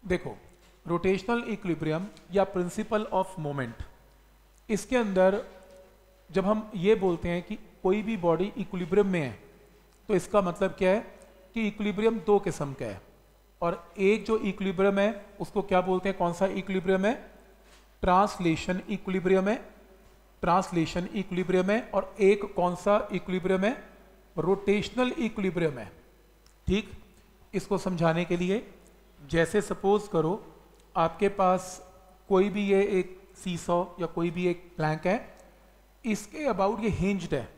देखो, rotational equilibrium या principle of moment, इसके अंदर जब हम ये बोलते हैं कि कोई भी बॉडी इक्विलिब्रियम में है, तो इसका मतलब क्या है कि इक्विलिब्रियम दो किस्म का है। और एक जो इक्विलिब्रियम है उसको क्या बोलते हैं, कौन सा इक्विलिब्रियम है? ट्रांसलेशन इक्विलिब्रियम है, ट्रांसलेशन इक्विलिब्रियम है। और एक कौन सा इक्विलिब्रियम है? रोटेशनल इक्विलिब्रियम है। ठीक, इसको समझाने के लिए जैसे सपोज करो आपके पास कोई भी ये एक सीसॉ या कोई भी एक प्लैंक है, इसके अबाउट ये हिंज्ड है।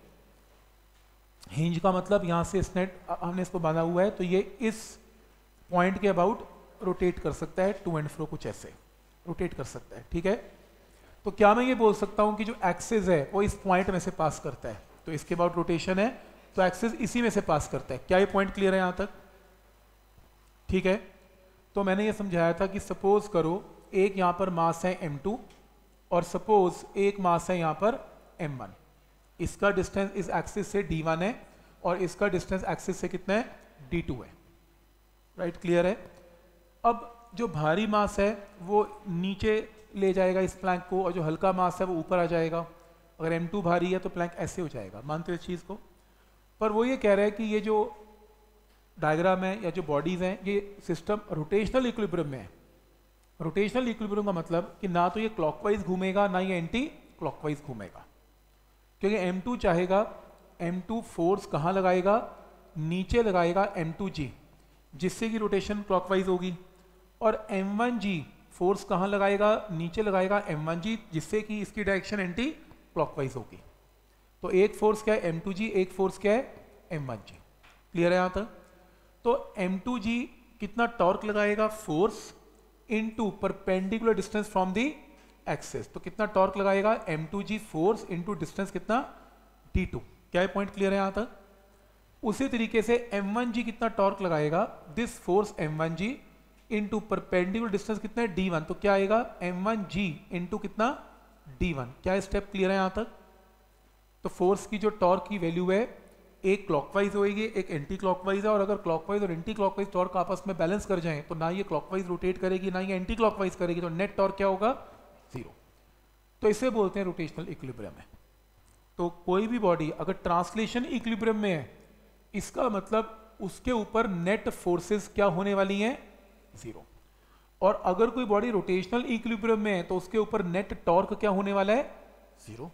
हिंज का मतलब यहाँ से इसने हमने इसको बांधा हुआ है, तो ये इस पॉइंट के अबाउट रोटेट कर सकता है, टू एंड फ्रो कुछ ऐसे रोटेट कर सकता है। ठीक है, तो क्या मैं ये बोल सकता हूँ कि जो एक्सिस है वो इस पॉइंट में से पास करता है, तो इसके अबाउट रोटेशन है, तो एक्सिस इसी में से पास करता है। क्या ये पॉइंट क्लियर है यहाँ तक? ठीक है, तो मैंने ये समझाया था कि सपोज करो एक यहाँ पर मास है m2 और सपोज एक मास है यहाँ पर m1। इसका डिस्टेंस इस एक्सिस से d1 है और इसका डिस्टेंस एक्सिस से कितना है? d2 है। राइट, क्लियर है? अब जो भारी मास है वो नीचे ले जाएगा इस प्लैंक को, और जो हल्का मास है वो ऊपर आ जाएगा। अगर m2 भारी है तो प्लैंक ऐसे हो जाएगा। मानते हो इस चीज़ को? पर वो ये कह रहा है कि ये जो डायग्राम है या जो बॉडीज हैं, ये सिस्टम रोटेशनल इक्विलिब्रियम में है। रोटेशनल इक्विलिब्रियम का मतलब कि ना तो ये क्लॉकवाइज घूमेगा ना ये एंटी क्लॉकवाइज घूमेगा, क्योंकि m2 चाहेगा, m2 फोर्स कहाँ लगाएगा? नीचे लगाएगा m2g, जिससे कि रोटेशन क्लॉकवाइज होगी। और m1g फोर्स कहाँ लगाएगा? नीचे लगाएगा m1g, जिससे कि इसकी डायरेक्शन एंटी क्लॉकवाइज होगी। तो एक फोर्स क्या है? m2g, एक फोर्स क्या है? m1g। क्लियर है यहाँ तक? तो m2g कितना टॉर्क लगाएगा? Force into perpendicular distance from the axis. तो कितना टॉर्क लगाएगा? m2g फोर्स इनटू डिस्टेंस कितना? d2। क्या ये पॉइंट क्लियर है यहाँ तक? उसी तरीके से m1g कितना टॉर्क लगाएगा? This force m1g into perpendicular distance कितना है? d1। तो क्या आएगा? m1g इनटू कितना? d1। क्या स्टेप क्लियर है यहाँ तक? तो फोर्स की जो टॉर्क की वैल्यू है, एक क्लॉकवाइज होएगी, एक एंटी क्लॉकवाइज है। और अगर क्लॉकवाइज और एंटी क्लॉकवाइज टॉर्क आपस में बैलेंस कर जाएं, तो ना ये क्लॉकवाइज रोटेट करेगी ना ये एंटी क्लॉकवाइज करेगी, तो नेट टॉर्क क्या होगा? जीरो। तो इसे बोलते हैं रोटेशनल इक्विलिब्रियम है। तो कोई भी बॉडी अगर ट्रांसलेशन इक्विलिब्रियम में है, इसका मतलब उसके ऊपर नेट फोर्सेस क्या होने वाली हैं? जीरो। और अगर कोई बॉडी रोटेशनल इक्विलिब्रियम में है तो उसके ऊपर नेट टॉर्क क्या होने वाला है? जीरो।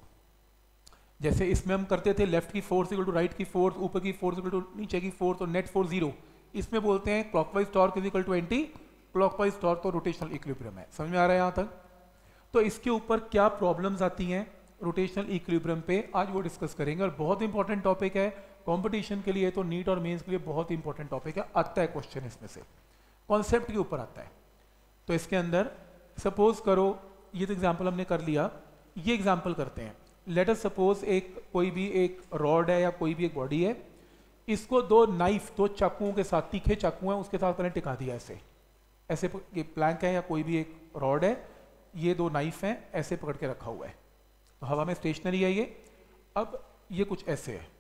जैसे इसमें हम करते थे लेफ्ट की फोर्स इक्वल टू राइट की फोर्स, ऊपर की फोर्स इक्वल टू नीचे की फोर्स, और नेट फोर्स जीरो। इसमें बोलते हैं clockwise torque is equal to anti clockwise torque, तो रोटेशनल इक्विलिब्रियम है। समझ में आ रहा है यहाँ तक? तो इसके ऊपर क्या प्रॉब्लम्स आती हैं रोटेशनल इक्विलिब्रियम पे, आज वो डिस्कस करेंगे। और बहुत इंपॉर्टेंट टॉपिक है कंपटीशन के लिए, तो नीट और मेंस के लिए बहुत इंपॉर्टेंट टॉपिक है। आता है क्वेश्चन इसमें से, कॉन्सेप्ट के ऊपर आता है। तो इसके अंदर सपोज करो, ये तो एग्जाम्पल हमने कर लिया, ये एग्जाम्पल करते हैं। लेट अस सपोज एक कोई भी एक रॉड है या कोई भी एक बॉडी है, इसको दो नाइफ, दो चाकुओं के साथ, तीखे चाकू हैं उसके साथ मैंने टिका दिया ऐसे। ऐसे ये प्लैंक है या कोई भी एक रॉड है, ये दो नाइफ हैं, ऐसे पकड़ के रखा हुआ है, तो हवा में स्टेशनरी है ये। अब ये कुछ ऐसे है,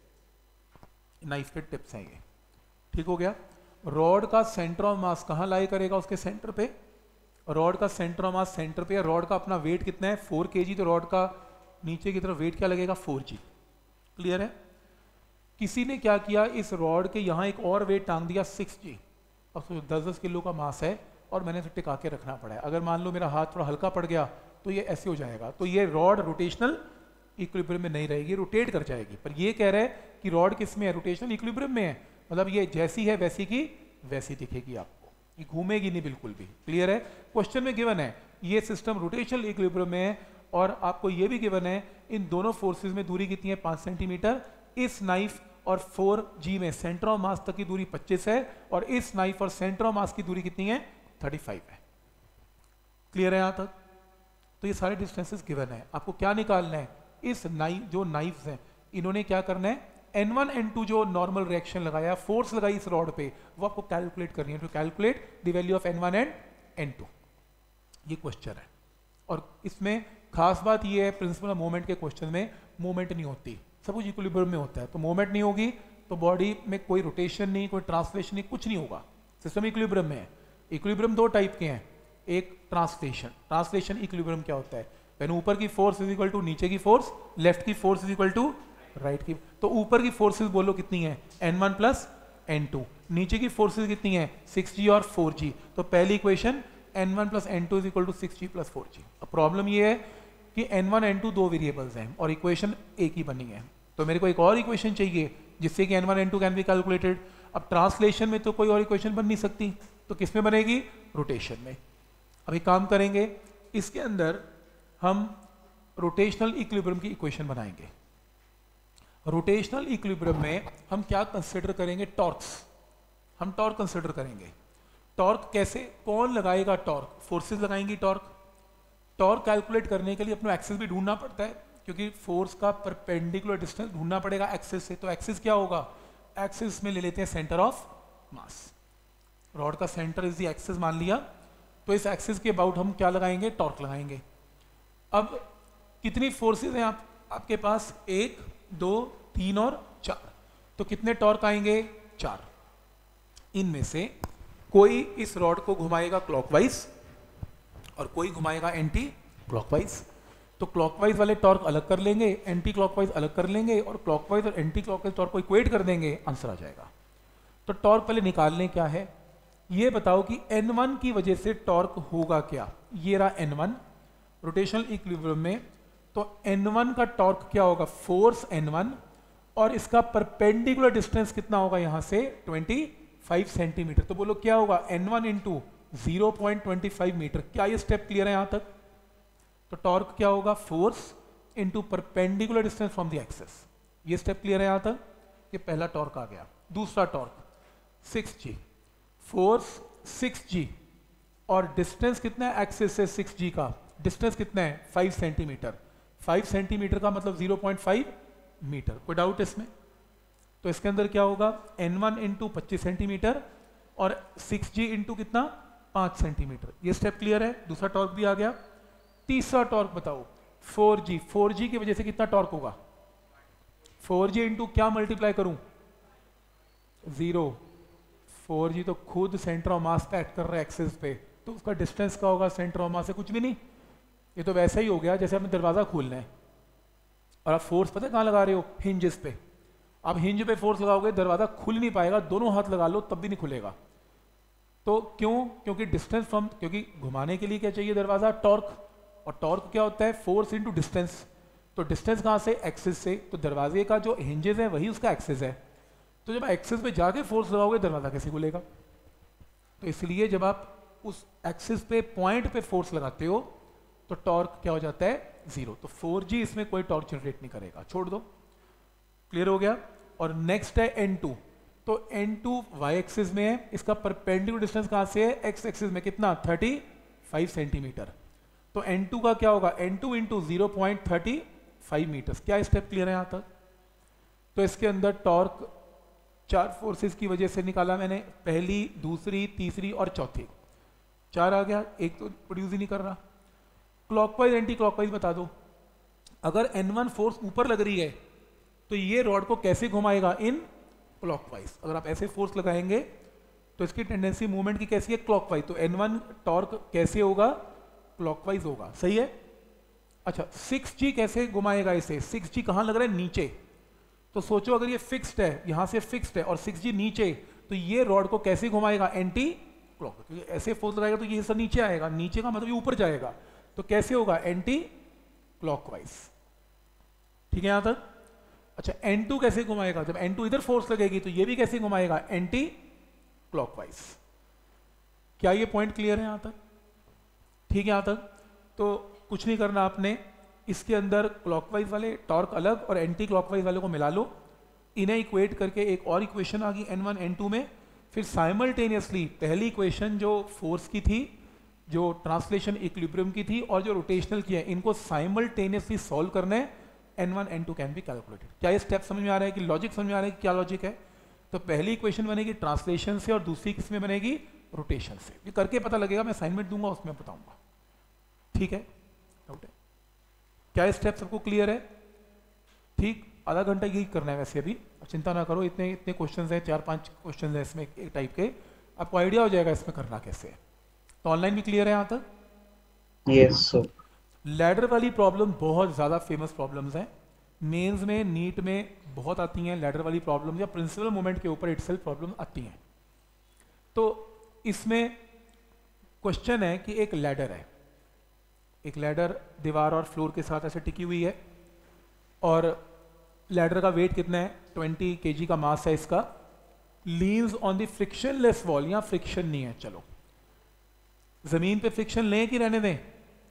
नाइफ के टिप्स हैं ये। ठीक हो गया? रॉड का सेंटर ऑफ मास कहाँ लाई करेगा? उसके सेंटर पे। रॉड का सेंटर ऑफ मास सेंटर पे है। रॉड का अपना वेट कितना है? 4 kg। तो रॉड का नीचे की तरफ वेट क्या लगेगा? 4g। क्लियर है? किसी ने क्या किया, इस रॉड के यहाँ एक और वेट टांग दिया 6g। अब 10-10 किलो का मास है और मैंने इसे टिका के रखना पड़ा है। अगर मान लो मेरा हाथ थोड़ा हल्का पड़ गया तो ये ऐसे हो जाएगा, तो ये रॉड रोटेशनल इक्विलिब्रियम में नहीं रहेगी, रोटेट कर जाएगी। पर ये कह रहा है कि रॉड किस में है? रोटेशनल इक्विलिब्रियम में है। मतलब ये जैसी है वैसी की वैसी दिखेगी आपको, ये घूमेगी नहीं बिल्कुल भी। क्लियर है? क्वेश्चन में गिवन है ये सिस्टम रोटेशनल इक्विलिब्रियम में है, और आपको ये भी गिवन है इन दोनों फोर्सेस में दूरी कितनी है? 5 सेंटीमीटर। इस नाइफ और 4g में सेंटर ऑफ मास तक की दूरी 25 है, और इस नाइफ और सेंटर ऑफ मास की दूरी कितनी है? 35 है। क्लियर है यहाँ तक? तो ये सारे डिस्टेंसेस गिवन है। आपको क्या निकालना है? इस जो नाइफ्स हैं, इन्होंने क्या करना है? N1 N2 जो नॉर्मल रिएक्शन लगाया, फोर्स लगाई इस रॉड पे, वो आपको कैलकुलेट करनी है। To calculate the value of N1 and N2, ये क्वेश्चन है। और इसमें खास बात ये है, प्रिंसिपल ऑफ मोमेंट के क्वेश्चन में मोमेंट नहीं होती, सब कुछ इक्विलिब्रियम में होता है। तो मोमेंट नहीं होगी तो बॉडी में कोई रोटेशन नहीं, कोई ट्रांसलेशन नहीं, कुछ नहीं होगा, सिस्टम इक्विलिब्रियम में है। इक्विलिब्रियम दो टाइप के हैं, एक ट्रांसलेशन। ट्रांसलेशन इक्विलिब्रियम क्या होता है? यानी ऊपर की फोर्स इज इक्वल टू नीचे की फोर्स, लेफ्ट की force is equal to right की। तो ऊपर की फोर्सेस बोलो कितनी है? n1 plus n2। नीचे की फोर्सेस कितनी है? 6g और 4g। तो पहली equation n1 plus n2 is equal to 6g plus 4g। अब प्रॉब्लम ये है कि n1 n2 दो वेरिएबल्स हैं और इक्वेशन एक ही बनी है, तो मेरे को एक और इक्वेशन चाहिए जिससे कि n1 n2 can be calculated. अब ट्रांसलेशन में तो कोई और इक्वेशन बन नहीं सकती, तो किस में बनेगी? रोटेशन में। अब एक काम करेंगे, इसके अंदर हम रोटेशनल इक्विलिब्रियम की इक्वेशन बनाएंगे। रोटेशनल इक्विलिब्रियम में हम क्या कंसिडर करेंगे? टॉर्क्स। हम टॉर्क कंसिडर करेंगे। टॉर्क कैसे, कौन लगाएगा टॉर्क? फोर्सेस लगाएंगी टॉर्क। टॉर्क कैलकुलेट करने के लिए अपना एक्सिस भी ढूंढना पड़ता है, क्योंकि फोर्स का परपेंडिकुलर डिस्टेंस ढूंढना पड़ेगा एक्सिस से। तो एक्सिस क्या होगा? एक्सिस में ले लेते हैं सेंटर ऑफ मास। रॉड का सेंटर इज द एक्सिस मान लिया, तो इस एक्सिस के अबाउट हम क्या लगाएंगे? टॉर्क लगाएंगे। अब कितनी फोर्सेस हैं आपके पास? 1 2 3 और 4। तो कितने टॉर्क आएंगे? 4। इनमें से कोई इस रॉड को घुमाएगा क्लॉकवाइज और कोई घुमाएगा एंटी क्लॉकवाइज। तो क्लॉकवाइज वाले टॉर्क अलग कर लेंगे, एंटी क्लॉकवाइज अलग कर लेंगे, और क्लॉकवाइज और एंटी क्लॉकवाइज टॉर्क को इक्वेट कर देंगे, आंसर आ जाएगा। तो टॉर्क पहले निकाल लें क्या है। ये बताओ कि n1 की वजह से टॉर्क होगा क्या? ये रहा n1 रोटेशनल इक्विलिब्रियम में। तो n1 का टॉर्क क्या होगा? फोर्स n1, और इसका परपेंडिकुलर डिस्टेंस कितना होगा यहां से? 25 सेंटीमीटर। तो बोलो क्या होगा? n1 into 0.25 metre. क्या ये स्टेप क्लियर है यहां तक? तो टॉर्क क्या होगा? Force into perpendicular distance from the axis. ये स्टेप क्लियर है यहां तक? ये पहला टॉर्क आ गया। दूसरा टॉर्क 6g, फोर्स 6g और डिस्टेंस कितना है एक्सिस से? 6g का डिस्टेंस कितना है? 5 सेंटीमीटर। 5 सेंटीमीटर का मतलब 0.5 मीटर। कोई डाउट इसमें? तो इसके अंदर क्या होगा? n1 इंटू 25 सेंटीमीटर और 6g इंटू कितना? 5 सेंटीमीटर। ये स्टेप क्लियर है। दूसरा टॉर्क भी आ गया। तीसरा टॉर्क बताओ 4g। 4g की वजह से कितना टॉर्क होगा? 4g इंटू क्या मल्टीप्लाई करूं? 0। 4g तो खुद सेंटर ऑफ मास पे एक्ट कर रहा है एक्सिस पे, तो उसका डिस्टेंस क्या होगा सेंटर ऑफ मास से? कुछ भी नहीं। ये तो वैसा ही हो गया जैसे आपने दरवाजा खोलना है और आप फोर्स पता है कहाँ लगा रहे हो? हिंजेस पे। आप हिंज पे फोर्स लगाओगे दरवाजा खुल नहीं पाएगा, दोनों हाथ लगा लो तब भी नहीं खुलेगा। तो क्यों? क्योंकि डिस्टेंस फ्रॉम, क्योंकि घुमाने के लिए क्या चाहिए दरवाजा? टॉर्क। और टॉर्क क्या होता है? Force into distance. तो डिस्टेंस कहाँ से? एक्सिस से। तो दरवाजे का जो हिंजेस है वही उसका एक्सिस है। तो जब एक्सिस पे जाके फोर्स लगाओगे दरवाजा कैसे खुलेगा? तो इसलिए जब आप उस एक्सिस पे पॉइंट पे फोर्स लगाते हो तो टॉर्क क्या हो जाता है? 0। तो 4g इसमें कोई टॉर्क जनरेट नहीं करेगा, छोड़ दो। क्लियर हो गया? और नेक्स्ट है n2। तो n2 y एक्सिस में है, इसका परपेंडिकुलर डिस्टेंस कहां से है? x एक्सिस में। कितना? 35 सेंटीमीटर। तो n2 का क्या होगा? n2 into 0.35 metre. क्या स्टेप क्लियर है यहां तक? तो इसके अंदर टॉर्क 4 फोर्सेस की वजह से निकाला मैंने, पहली, दूसरी, तीसरी और चौथी। 4 आ गया, एक तो प्रोड्यूस ही नहीं कर रहा। क्लॉकवाइज एंटी क्लॉकवाइज बता दो। अगर n1 फोर्स ऊपर लग रही है तो ये रॉड को कैसे घुमाएगा? In clockwise. अगर आप ऐसे फोर्स लगाएंगे तो इसकी टेंडेंसी मूवमेंट की कैसी है? क्लॉकवाइज। तो n1 टॉर्क कैसे होगा? क्लॉकवाइज होगा। सही है? अच्छा, 6g कैसे घुमाएगा इसे? 6g कहां लग रहा है? नीचे। तो सोचो अगर ये फिक्स्ड है, यहां से फिक्स्ड है और 6g नीचे, तो ये रॉड को कैसे घुमाएगा? Anti clock. क्योंकि ऐसे फोर्स लगाएगा तो ये हिस्सा नीचे आएगा, नीचे का मतलब ये ऊपर जाएगा, तो कैसे होगा? Anti clockwise. ठीक है यहां तक? अच्छा, n2 कैसे घुमाएगा? जब n2 इधर फोर्स लगेगी तो ये भी कैसे घुमाएगा? Anti clockwise. क्या ये पॉइंट क्लियर है यहां तक? ठीक है यहां तक? तो कुछ नहीं करना आपने, इसके अंदर क्लॉकवाइज वाले टॉर्क अलग और एंटी क्लॉकवाइज वाले को मिला लो, इन्हें इक्वेट करके एक और इक्वेशन आ गई n1 n2 में। फिर साइमल्टेनियसली पहली इक्वेशन जो फोर्स की थी, जो ट्रांसलेशन इक्विलिब्रियम की थी और जो रोटेशनल की है, इनको साइमल्टेनियसली सॉल्व करना है। n1 n2 can be calculated. क्या ये स्टेप समझ में आ रहा है कि लॉजिक समझ में आ रहा है कि क्या लॉजिक है? तो पहली इक्वेशन बनेगी ट्रांसलेशन से और दूसरी किसमें बनेगी? रोटेशन से। ये करके पता लगेगा, मैं असाइनमेंट दूंगा उसमें बताऊंगा। ठीक है? डाउट है? क्या स्टेप सबको क्लियर है? ठीक, आधा घंटा यही करना है वैसे अभी, चिंता ना करो। इतने क्वेश्चंस हैं, 4-5 क्वेश्चंस हैं इसमें एक टाइप के, आपको आइडिया हो जाएगा इसमें करना कैसे है। तो ऑनलाइन भी क्लियर है यहाँ तक? Yes sir. लैडर वाली प्रॉब्लम बहुत ज़्यादा फेमस प्रॉब्लम्स हैं, मेंस में, नीट में बहुत आती हैं लैडर वाली प्रॉब्लम, या प्रिंसिपल मोमेंट के ऊपर इटसेल्फ प्रॉब्लम आती हैं। तो इसमें क्वेश्चन है कि एक लैडर है, एक लैडर दीवार और फ्लोर के साथ ऐसे टिकी हुई है, और लैडर का वेट कितना है, 20 kg का मास है इसका, leans on the frictionless wall, यहाँ फ्रिक्शन नहीं है। चलो जमीन पे फ्रिक्शन लें कि रहने दें?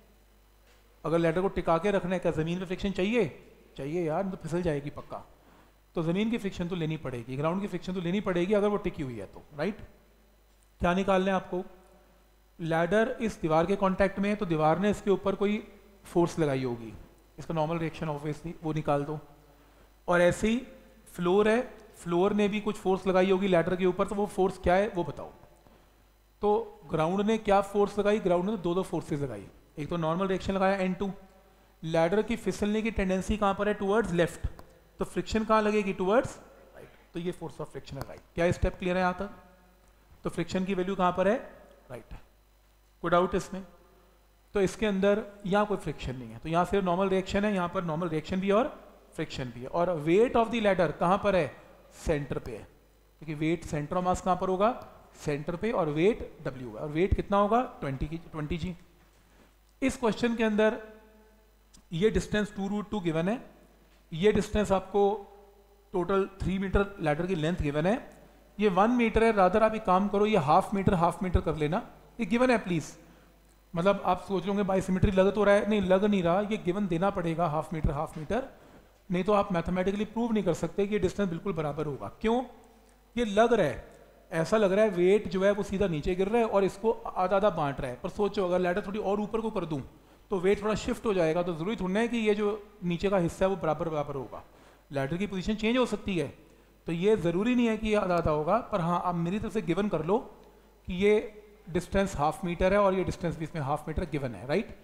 अगर लैडर को टिका के रखना है, क्या जमीन पे फ्रिक्शन चाहिए? चाहिए यार, तो फिसल जाएगी पक्का। तो जमीन की फ्रिक्शन तो लेनी पड़ेगी, ग्राउंड की फ्रिक्शन तो लेनी पड़ेगी अगर वो टिकी हुई है तो, राइट? क्या निकालना है आपको? लैडर इस दीवार के कांटेक्ट में है, तो दीवार ने इसके ऊपर कोई फोर्स लगाई होगी, इसका नॉर्मल रिएक्शन ऑब्वियसली वो निकाल दो। और ऐसे ही फ्लोर है, फ्लोर ने भी कुछ फोर्स लगाई होगी लैडर के ऊपर, तो वो फोर्स क्या है वो बताओ। तो ग्राउंड ने क्या फोर्स लगाई? ग्राउंड ने दो फोर्सेस लगाई, एक तो नॉर्मल रिएक्शन लगाया N2, लैडर की फिसलने की टेंडेंसी कहाँ पर है? टुवर्ड्स लेफ्ट, तो फ्रिक्शन कहाँ लगेगी? टुवर्ड्स राइट, तो ये फोर्स ऑफ फ्रिक्शन है, राइट। क्या स्टेप क्लियर है यहाँ तक? तो फ्रिक्शन की वैल्यू कहाँ पर है? राइट। कोई डाउट इसमें? तो इसके अंदर यहाँ कोई फ्रिक्शन नहीं है, तो यहाँ सिर्फ नॉर्मल रिएक्शन है, यहाँ पर नॉर्मल रिएक्शन भी और फ्रिक्शन भी है। और वेट ऑफ द लैडर कहाँ पर है? सेंटर पे है, क्योंकि वेट सेंटर ऑफ मास कहाँ पर होगा? सेंटर पे, और वेट W है, और वेट कितना होगा? 20 G। इस क्वेश्चन के अंदर ये डिस्टेंस 2√2 गिवन है, ये डिस्टेंस आपको टोटल 3 मीटर लैडर की लेंथ गिवन है, ये 1 मीटर है। रादर आप एक काम करो, ये हाफ मीटर कर लेना, ये गिवन है प्लीज। मतलब आप सोच लोगे बाइसिमेट्री लग तो रहा है, नहीं लग नहीं रहा, ये गिवन देना पड़ेगा हाफ मीटर, नहीं तो आप मैथमेटिकली प्रूव नहीं कर सकते कि ये डिस्टेंस बिल्कुल बराबर होगा। क्यों? ये लग रहा है, ऐसा लग रहा है वेट जो है वो सीधा नीचे गिर रहा है और इसको आधा आधा बांट रहा है, पर सोचो अगर लैडर थोड़ी और ऊपर को कर दूं तो वेट थोड़ा शिफ्ट हो जाएगा, तो जरूरी थोड़ा है कि ये जो नीचे का हिस्सा है वो बराबर होगा, लैडर की पोजीशन चेंज हो सकती है। तो ये जरूरी नहीं है कि ये आधा आधा होगा, पर हाँ आप मेरी तरफ से गिवन कर लो कि ये डिस्टेंस हाफ मीटर है और ये डिस्टेंस भी इसमें हाफ मीटर गिवन है, राइट।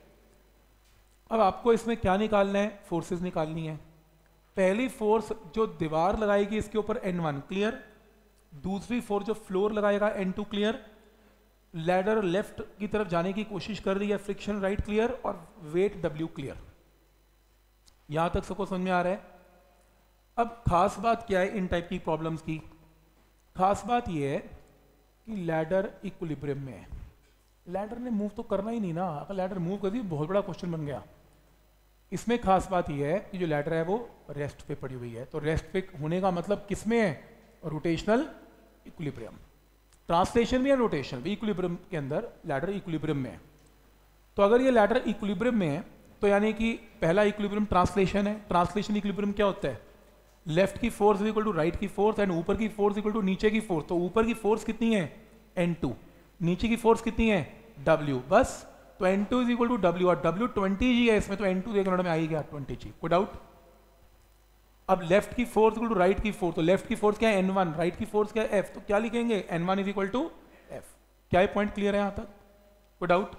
अब आपको इसमें क्या निकालना है? फोर्सेस निकालनी है। पहली फोर्स जो दीवार लगाएगी इसके ऊपर N1 क्लियर, दूसरी फोर्स जो फ्लोर लगाएगा N2 क्लियर, लैडर लेफ्ट की तरफ जाने की कोशिश कर रही है फ्रिक्शन राइट क्लियर, और वेट W क्लियर। यहां तक सबको समझ में आ रहा है? अब खास बात क्या है इन टाइप की प्रॉब्लम्स की? खास बात यह है कि लैडर इक्विलिब्रियम में है, लैडर ने मूव तो करना ही नहीं ना, अगर लैडर मूव कर दी बहुत बड़ा क्वेश्चन बन गया। इसमें खास बात यह है कि जो लैडर है वो रेस्ट पे पड़ी हुई है, तो रेस्ट पे होने का मतलब किसमें है? Rotational equilibrium. ट्रांसलेशन भी है, रोटेशन भी, इक्विलिब्रियम के अंदर लैडर इक्विलिब्रियम में है। तो अगर ये लैडर इक्विलिब्रियम में है तो यानी कि पहला इक्विलिब्रियम ट्रांसलेशन है। ट्रांसलेशन इक्विलिब्रियम क्या होता है? लेफ्ट की फोर्स इक्वल टू राइट की फोर्स, एंड ऊपर की फोर्स इक्वल टू नीचे की फोर्स। तो ऊपर की फोर्स कितनी है? N2, नीचे की फोर्स कितनी है? W, बस। तो N2 is equal to W, और W 20G है इसमें, तो N2 एक मिनट में आ ही गया 20G। कोई डाउट? अब लेफ्ट की फोर्स इक्वल टू राइट की फोर्स, तो लेफ्ट की फोर्स क्या है? N1, राइट की फोर्स क्या है? F, तो क्या लिखेंगे? N1 is equal to F। क्या ये पॉइंट क्लियर है यहां तक? कोई डाउट?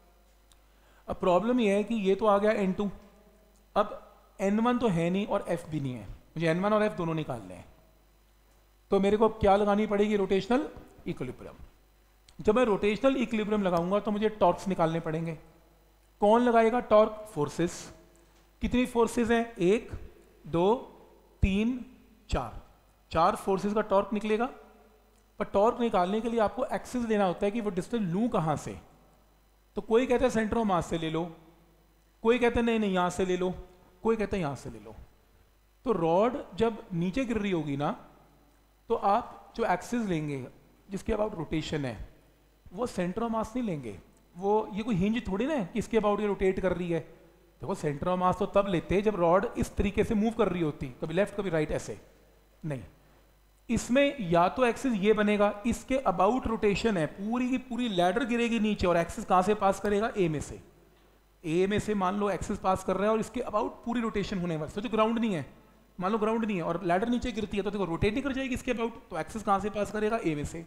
अब प्रॉब्लम ये है कि ये तो आ गया N2, अब N1 तो है नहीं और F भी नहीं है, मुझे N1 और F दोनों निकालने हैं। तो मेरे को क्या लगानी पड़ेगी? Rotational equilibrium. जब मैं रोटेशनल इक्विलिब्रियम लगाऊंगा तो मुझे टॉर्क्स निकालने पड़ेंगे। कौन लगाएगा टॉर्क? फोर्सेस। कितनी फोर्सेस हैं? 1 2 3 4, 4 फोर्सेस का टॉर्क निकलेगा। पर टॉर्क निकालने के लिए आपको एक्सिस देना होता है कि वो डिस्टेंस लूं कहां से। तो कोई कहता है सेंटर ऑफ मास से ले लो, कोई कहता है नहीं नहीं यहां से ले लो, कोई कहता है यहां से ले लो। तो रॉड जब नीचे गिर रही होगी ना, तो आप जो एक्सिस लेंगे जिसके अबाउट रोटेशन है वो सेंटर ऑफ मास नहीं लेंगे, वो ये कोई हिंज थोड़ी ना है कि इसके अबाउट ये रोटेट कर रही है। देखो सेंटर ऑफ मास तो तब लेते हैं जब रॉड इस तरीके से मूव कर रही होती, कभी लेफ्ट कभी राइट, ऐसे नहीं। इसमें या तो एक्सिस ये बनेगा, इसके अबाउट रोटेशन है, पूरी की पूरी लैडर गिरेगी नीचे, और एक्सिस कहां से पास करेगा? ए में से। ए में से मान लो एक्सिस पास कर रहा है और इसके अबाउट पूरी रोटेशन होने वाली, तो ग्राउंड नहीं है, मान लो ग्राउंड नहीं है और लैडर नीचे गिरती है, तो देखो रोटेट नहीं कर जाएगी इसके अबाउट, तो एक्सिस कहां से पास करेगा? ए में से।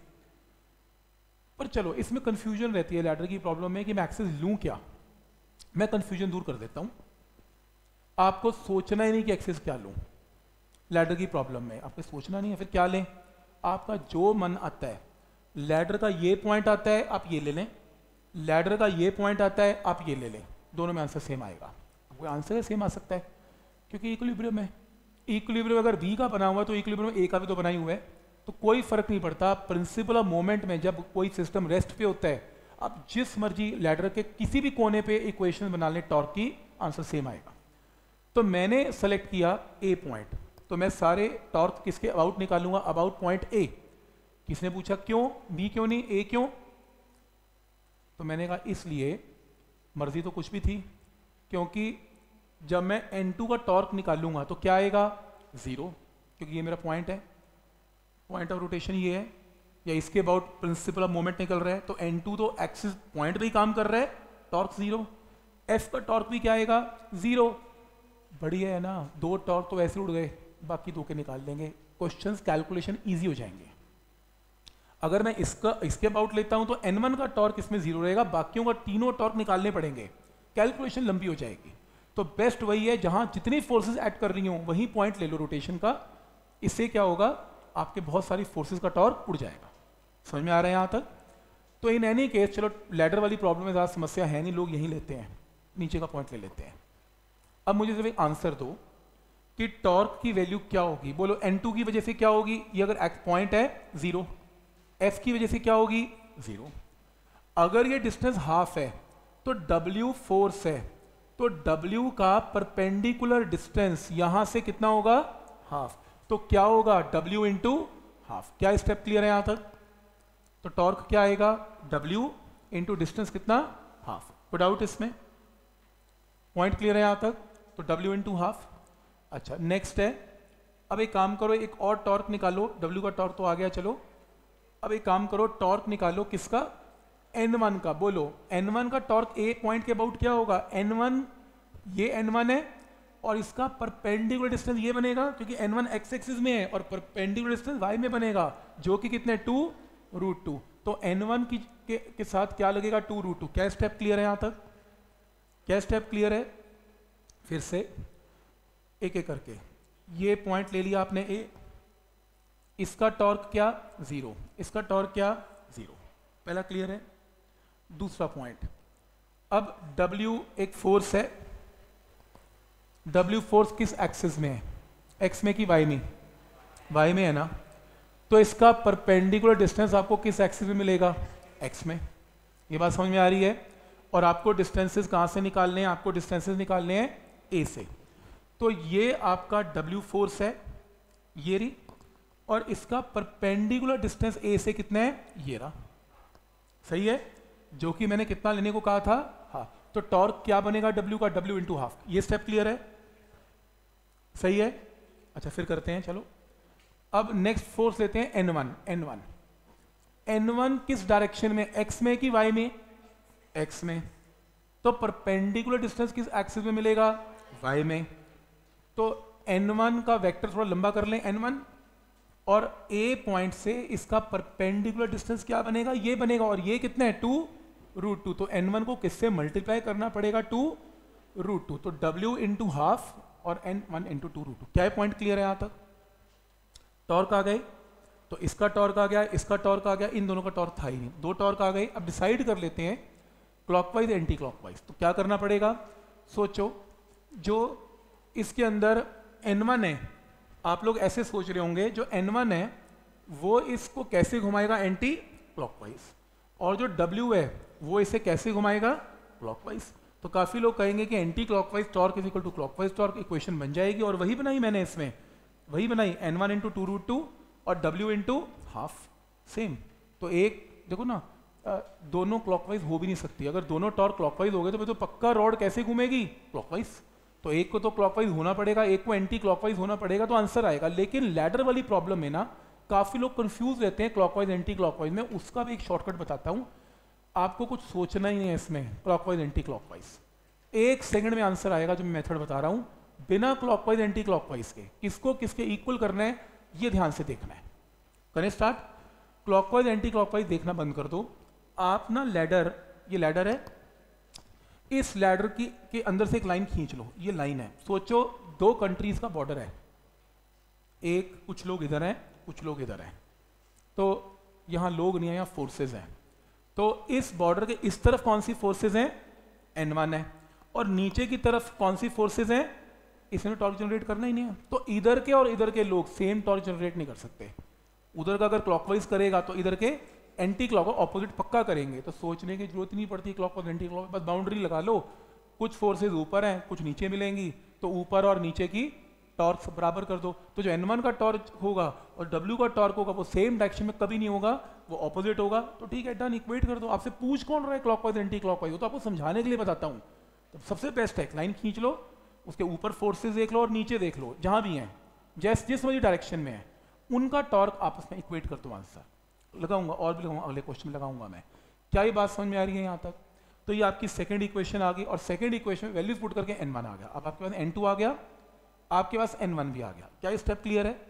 पर चलो इसमें कंफ्यूजन रहती है लैडर की प्रॉब्लम में कि मैं एक्सिस लूं क्या। मैं कंफ्यूजन दूर कर देता हूं, आपको सोचना ही नहीं कि एक्सिस क्या लूं। लैडर की प्रॉब्लम में आपको सोचना नहीं है, फिर क्या लें? आपका जो मन आता है, लैडर का ये पॉइंट आता है, आप ये ले लें, लैडर का ये पॉइंट आता है, आप ये ले लें, दोनों में आंसर सेम आएगा। कोई आंसर सेम आ सकता है क्योंकि इक्विलिब्रियम है। इक्विलिब्रियम अगर बी का बना हुआ है तो इक्विलिब्रियम ए का भी तो बना ही हुआ है, तो कोई फर्क नहीं पड़ता। प्रिंसिपल ऑफ मोमेंट में जब कोई सिस्टम रेस्ट पे होता है, आप जिस मर्जी लैडर के किसी भी कोने पे इक्वेशन बना लें टॉर्क की, आंसर सेम आएगा। तो मैंने सेलेक्ट किया ए पॉइंट, तो मैं सारे टॉर्क किसके अबाउट निकालूंगा, अबाउट पॉइंट ए। किसने पूछा क्यों, बी क्यों नहीं, ए क्यों? तो मैंने कहा इसलिए, मर्जी तो कुछ भी थी, क्योंकि जब मैं N2 का टॉर्क निकालूंगा तो क्या आएगा, 0, क्योंकि ये मेरा पॉइंट है, पॉइंट ऑफ रोटेशन ये है, या इसके अबाउट प्रिंसिपल ऑफ मोमेंट निकल रहा है, तो N2 तो एक्सिस पॉइंट पे ही काम कर रहा है, टॉर्क 0। F का टॉर्क भी क्या आएगा, 0। बढ़िया है ना, 2 टॉर्क तो वैसे उड़ गए, बाकी 2 के निकाल लेंगे, क्वेश्चंस कैलकुलेशन इजी हो जाएंगे। अगर मैं इसके अबाउट लेता हूं तो N1 का टॉर्क इसमें 0 रहेगा, बाकियों का तीनों टॉर्क निकालने पड़ेंगे, कैलकुलेशन लंबी हो जाएगी। तो बेस्ट वही है जहां जितनी फोर्सेस ऐड कर रही हो वही पॉइंट ले लो रोटेशन का, इससे क्या होगा, आपके बहुत सारी फोर्सेस का टॉर्क उड़ जाएगा। समझ में आ रहा है यहां तक? तो इन एनी केस, चलो लैडर वाली प्रॉब्लम में ज़्यादा समस्या है नहीं, लोग यही लेते हैं, नीचे का पॉइंट ले लेते हैं। अब मुझे सिर्फ एक आंसर दो कि टॉर्क की वैल्यू क्या होगी, बोलो N2 की वजह से क्या होगी, ये अगर पॉइंट है 0, F की वजह से क्या होगी, 0। अगर ये डिस्टेंस हाफ है तो W फोर्स है, तो W का परपेंडिकुलर डिस्टेंस यहां से कितना होगा, हाफ, तो क्या होगा W इंटू हाफ। क्या स्टेप क्लियर है यहां तक? तो टॉर्क क्या आएगा, W इंटू डिस्टेंस कितना, हाफ। कोई डाउट इसमें? पॉइंट क्लियर है यहां तक? तो W इंटू हाफ। अच्छा नेक्स्ट है, अब एक काम करो, एक और टॉर्क निकालो, W का टॉर्क तो आ गया, चलो अब एक काम करो, टॉर्क निकालो किसका, N1 का। बोलो N1 का टॉर्क ए पॉइंट के अबाउट क्या होगा, N1, ये N1 है और इसका परपेंडिकुलर डिस्टेंस ये बनेगा, क्योंकि N1 एक्स एक्सिस में है और परपेंडिकुलर डिस्टेंस वाई में बनेगा, जो कि कितने, 2√2। तो N1 के साथ क्या लगेगा, 2√2। क्या स्टेप क्लियर है यहां तक? क्या स्टेप क्लियर है? फिर से एक एक करके, ये पॉइंट ले लिया आपने ए, इसका टॉर्क क्या, 0, इसका टॉर्क क्या, 0। पहला क्लियर है। दूसरा पॉइंट, अब W एक फोर्स है, W फोर्स किस एक्सिस में है, एक्स में कि वाई में, वाई में है ना, तो इसका परपेंडिकुलर डिस्टेंस आपको किस एक्सिस में मिलेगा, एक्स में। ये बात समझ में आ रही है? और आपको डिस्टेंसेस कहाँ से निकालने हैं, आपको डिस्टेंसेस निकालने हैं ए से। तो ये आपका W फोर्स है, ये रही, और इसका परपेंडिकुलर डिस्टेंस ए से कितना है, ये रहा, सही है, जो कि मैंने कितना लेने को कहा था, हाँ। तो टॉर्क क्या बनेगा W का, W इंटू हाफ। ये स्टेप क्लियर है, सही है। अच्छा फिर करते हैं, चलो अब नेक्स्ट फोर्स लेते हैं N1। N1 किस डायरेक्शन में, एक्स में कि वाई में, एक्स में। तो परपेंडिकुलर डिस्टेंस किस एक्सिस में मिलेगा, वाई में। तो N1 का वेक्टर थोड़ा लंबा कर लें, N1, और A पॉइंट से इसका परपेंडिकुलर डिस्टेंस क्या बनेगा, ये बनेगा, और ये कितना है, 2√2। तो N1 को किससे मल्टीप्लाई करना पड़ेगा, 2√2। तो W इंटू हाफ और N1 इंटू 2√2। क्या है, पॉइंट क्लियर है यहां तक? टॉर्क आ गए, तो इसका टॉर्क आ गया, इसका टॉर्क आ गया, इन दोनों का टॉर्क था ही नहीं, 2 टॉर्क आ गए। अब डिसाइड कर लेते हैं क्लॉकवाइज एंटी क्लॉकवाइज। तो क्या करना पड़ेगा, सोचो, जो इसके अंदर N1 है, आप लोग ऐसे सोच रहे होंगे, जो N1 है वो इसको कैसे घुमाएगा, एंटी क्लॉकवाइज, और जो W है वो इसे कैसे घुमाएगा, क्लॉकवाइज। तो काफी लोग कहेंगे कि anti clockwise torque is equal to clockwise torque, equation बन जाएगी, और वही बनाई मैंने इसमें, वही बनाई, N1 इंटू 2√2 और W इंटू हाफ, सेम। तो एक देखो ना, दोनों क्लॉकवाइज हो भी नहीं सकती, अगर दोनों टॉर्क क्लॉकवाइज हो गए तो फिर तो पक्का रॉड कैसे घूमेगी, क्लॉकवाइज। तो एक को तो क्लॉकवाइज होना पड़ेगा, एक को एंटी क्लॉकवाइज होना पड़ेगा, तो आंसर आएगा। लेकिन लैडर वाली प्रॉब्लम में ना काफी लोग कंफ्यूज रहते हैं क्लॉकवाइज एंटी क्लॉकवाइज में, उसका भी एक शॉर्टकट बताता हूं, आपको कुछ सोचना ही नहीं है इसमें, क्लॉकवाइज एंटी क्लॉकवाइज 1 सेकंड में आंसर आएगा, जो मैं मेथड बता रहा हूं, बिना क्लॉकवाइज एंटी क्लॉकवाइज के। किसको किसके इक्वल करना है ये ध्यान से देखना है। करें स्टार्ट। क्लॉकवाइज एंटी क्लॉकवाइज देखना बंद कर दो। आप ना लैडर, ये लैडर है, इस लैडर की के अंदर से एक लाइन खींच लो, ये लाइन है, सोचो 2 कंट्रीज का बॉर्डर है, एक कुछ लोग इधर हैं कुछ लोग इधर हैं, तो यहाँ लोग नहीं है, यहाँ फोर्सेज हैं। तो इस बॉर्डर के इस तरफ कौन सी फोर्सेज हैं, N1 है, और नीचे की तरफ कौन सी फोर्सेज हैं, इसमें टॉर्क जनरेट करना ही नहीं है। तो इधर के और इधर के लोग सेम टॉर्क जनरेट नहीं कर सकते। उधर का अगर क्लॉकवाइज करेगा तो इधर के एंटी क्लॉक ऑपोजिट पक्का करेंगे, तो सोचने की जरूरत नहीं पड़ती क्लॉकवाइज एंटी क्लॉक, बस बाउंड्री लगा लो, कुछ फोर्सेज ऊपर हैं कुछ नीचे मिलेंगी, तो ऊपर और नीचे की टॉर्क बराबर कर दो। तो जो N1 का टॉर्क होगा और W का टॉर्क होगा वो सेम डायरेक्शन में कभी नहीं होगा, वो ऑपोजिट होगा। तो ठीक है, डन, इक्वेट कर दो। आपसे पूछ कौन रहा है क्लॉकवाइज एंटी क्लॉकवाइज, वो तो आपको समझाने के लिए बताता हूँ। तो सबसे बेस्ट है लाइन खींच लो, उसके ऊपर फोर्सेज देख लो और नीचे देख लो, जहां भी हैं जिस वाली डायरेक्शन में है उनका टॉर्क आपस में इक्वेट कर दो। आंसर लगाऊंगा और भी लगाऊंगा, अगले क्वेश्चन में लगाऊंगा मैं। क्या ये बात समझ में आ रही है यहाँ तक? तो ये आपकी सेकंड इक्वेशन आ गई, और सेकंड इक्वेशन में वैल्यूज पुट करके N1 आ गया। अब आपके पास N2 आ गया, आपके पास N1 भी आ गया। क्या ये स्टेप क्लियर है?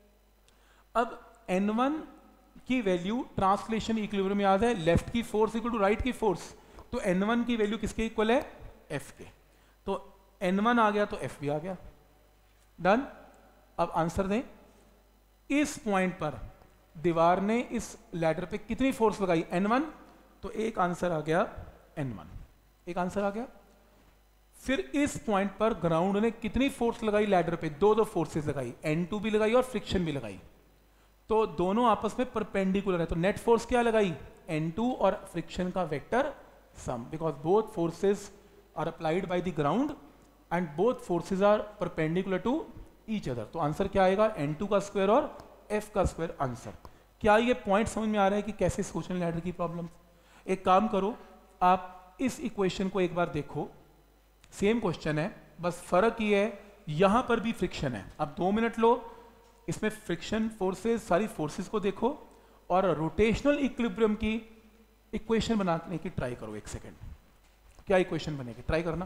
अब N1 की वैल्यू ट्रांसलेशन इक्विलिब्रियम में याद है, लेफ्ट की फोर्स इक्वल टू राइट की फोर्स। तो N1 की वैल्यू किसके इक्वल है, F के। तो N1 आ गया तो F भी आ गया, डन। अब आंसर दें, इस पॉइंट पर दीवार ने इस लैडर पे कितनी फोर्स लगाई, N1, तो एक आंसर आ गया N1, एक आंसर आ गया। फिर इस पॉइंट पर ग्राउंड ने कितनी फोर्स लगाई लैडर पे, दो फोर्सेस लगाई, N2 भी लगाई और फ्रिक्शन भी लगाई। तो दोनों आपस में परपेंडिकुलर है, तो नेट फोर्स क्या लगाई, N2 और फ्रिक्शन का vector sum, because both forces are applied by the ground and both forces are perpendicular to each other. तो आंसर क्या आएगा, N2 का स्क्वायर और F का स्क्वायर आंसर। क्या ये पॉइंट समझ में आ रहा है कि कैसे सोचने लैडर की प्रॉब्लम? एक काम करो, आप इस इक्वेशन को एक बार देखो, सेम क्वेश्चन है, बस फर्क ये है यहां पर भी फ्रिक्शन है। अब 2 मिनट लो, इसमें फ्रिक्शन फोर्सेस, सारी फोर्सेस को देखो और रोटेशनल इक्विलिब्रियम की इक्वेशन बनाने की ट्राई करो। 1 सेकेंड, क्या इक्वेशन बनेगी, ट्राई करना।